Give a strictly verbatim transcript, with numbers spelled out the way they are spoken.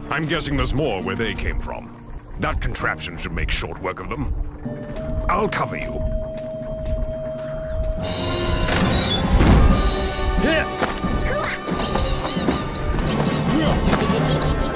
I'm guessing there's more where they came from. That contraption should make short work of them. I'll cover you. Yeah.